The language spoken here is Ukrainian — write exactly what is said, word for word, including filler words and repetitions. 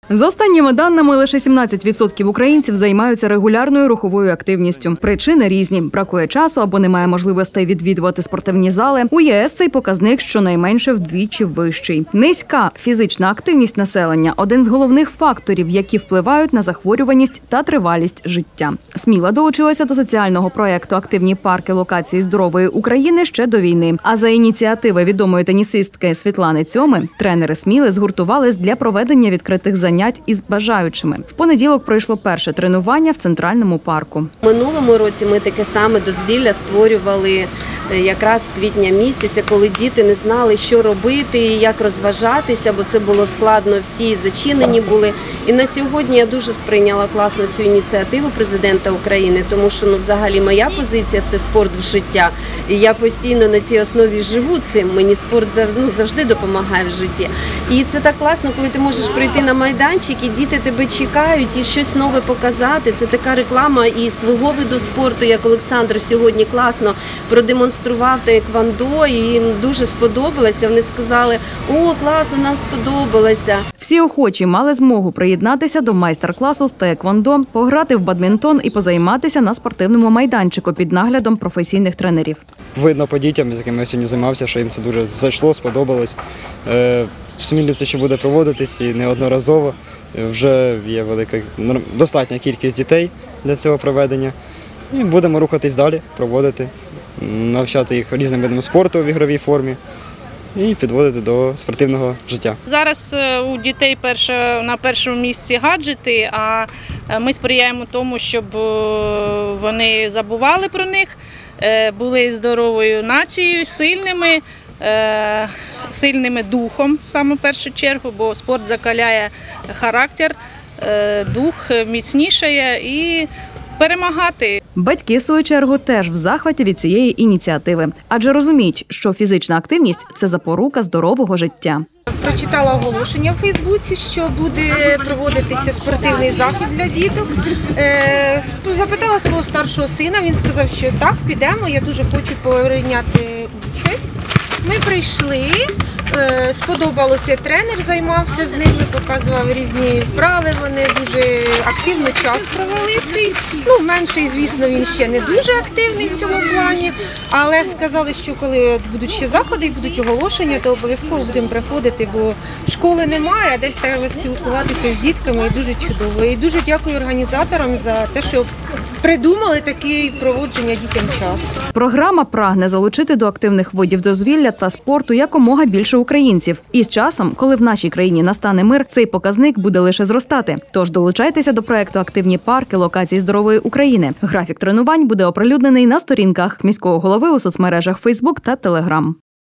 За останніми даними, лише сімнадцять відсотків українців займаються регулярною руховою активністю. Причини різні – бракує часу або немає можливостей відвідувати спортивні зали. У ЄС цей показник щонайменше вдвічі вищий. Низька фізична активність населення – один з головних факторів, які впливають на захворюваність та тривалість життя. Сміла долучилася до соціального проєкту «Активні парки локації здорової України» ще до війни. А за ініціативи відомої тенісистки Світлани Цьоми тренери Сміли згуртувались для проведення відкритих занять із бажаючими. В понеділок пройшло перше тренування в Центральному парку. Минулому році ми таке саме дозвілля створювали якраз з квітня місяця, коли діти не знали, що робити і як розважатися, бо це було складно, всі зачинені були. І на сьогодні я дуже сприйняла класно цю ініціативу президента України, тому що ну, взагалі моя позиція – це спорт в життя. І я постійно на цій основі живу цим, мені спорт ну, завжди допомагає в житті. І це так класно, коли ти можеш прийти на майданчик, і діти тебе чекають, і щось нове показати. Це така реклама і свого виду спорту, як Олександр сьогодні класно продемонстрував таеквондо, і їм дуже сподобалося. Вони сказали: «О, класно, нам сподобалося». Всі охочі мали змогу приєднатися до майстер-класу з таеквондо, пограти в бадмінтон і позайматися на спортивному майданчику під наглядом професійних тренерів. Видно по дітям, з якими я сьогодні займався, що їм це дуже зайшло, сподобалось. В Смілі це ще буде проводитись і неодноразово. Вже є велика, достатня кількість дітей для цього проведення. І будемо рухатись далі, проводити, навчати їх різним видам спорту в ігровій формі і підводити до спортивного життя. Зараз у дітей перше, на першому місці гаджети, а ми сприяємо тому, щоб вони забували про них, були здоровою нацією, сильними, сильними духом, саме в першу чергу, бо спорт закаляє характер, дух міцнішає і перемагати. Батьки, в свою чергу, теж в захваті від цієї ініціативи, адже розуміють, що фізична активність – це запорука здорового життя. Прочитала оголошення в Фейсбуці, що буде проводитися спортивний захід для діток. Запитала свого старшого сина, він сказав, що так, підемо, я дуже хочу прийняти участь. Ми прийшли, сподобалося, тренер займався з ними, показував різні вправи, вони дуже активно час провели свій. Ну, менший, звісно, він ще не дуже активний в цьому плані, але сказали, що коли будуть ще заходи і будуть оголошення, то обов'язково будемо приходити, бо школи немає, а десь треба спілкуватися з дітками, і дуже чудово. І дуже дякую організаторам за те, що придумали таке проводження дітям час. Програма прагне залучити до активних видів дозвілля та спорту якомога більше українців. І з часом, коли в нашій країні настане мир, цей показник буде лише зростати. Тож долучайтеся до проєкту «Активні парки локації здорової України». Графік тренувань буде оприлюднений на сторінках міського голови у соцмережах Фейсбук та Телеграм.